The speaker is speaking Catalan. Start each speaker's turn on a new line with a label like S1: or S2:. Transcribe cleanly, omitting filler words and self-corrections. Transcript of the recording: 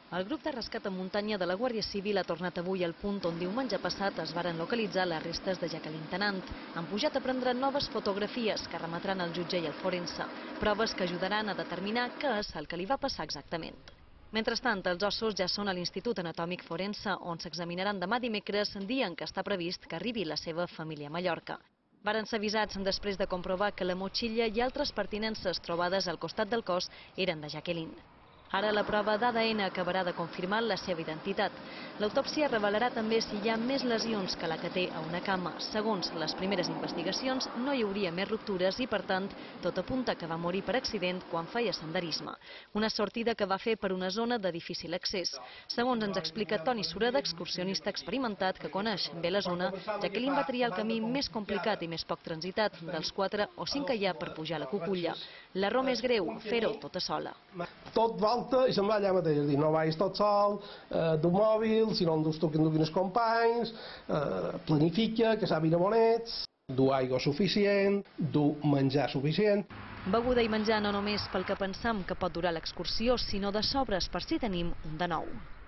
S1: El grup de rescat en muntanya de la Guàrdia Civil ha tornat avui al punt on diumenge passat es varen localitzar les restes de Jacqueline Tennant. Han pujat a prendre noves fotografies que remetran al jutge i al forense, proves que ajudaran a determinar què és el que li va passar exactament. Mentrestant, els ossos ja són a l'Institut Anatòmic Forense, on s'examinaran demà dimecres, dia en què està previst que arribi la seva família a Mallorca. Varen ser avisats després de comprovar que la motxilla i altres pertinences trobades al costat del cos eren de Jacqueline. Ara la prova d'ADN acabarà de confirmar la seva identitat. L'autòpsia revelarà també si hi ha més lesions que la que té a una cama. Segons les primeres investigacions, no hi hauria més ruptures i, per tant, tot apunta que va morir per accident quan feia senderisme. Una sortida que va fer per una zona de difícil accés. Segons ens explica Toni Sureda, excursionista experimentat que coneix bé la zona, Jacqueline va triar el camí més complicat i més poc transitat dels 4 o 5 que hi ha per pujar a la Cuculla. L'error més greu, fer-ho tota sola.
S2: Tot volta i se'n va allà mateix, no vagis tot sol, du mòbil, si no en dus tu que en duguin els companys, planifica, que sàpiguen on ets, du aigua suficient, du menjar suficient.
S1: Beguda i menjar no només pel que pensam que pot durar l'excursió, sinó de sobres per si tenim un de nou.